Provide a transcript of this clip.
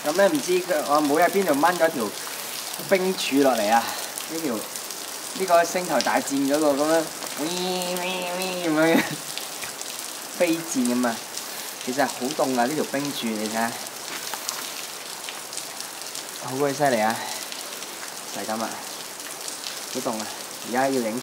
咁咧唔知我妹喺邊度掹咗條冰柱落嚟啊！呢個星球大戰嗰個咁樣，咁樣飛箭咁啊！其實好凍啊！呢條冰柱你睇下，好鬼犀利啊！就係咁啊，好凍啊！而家要影。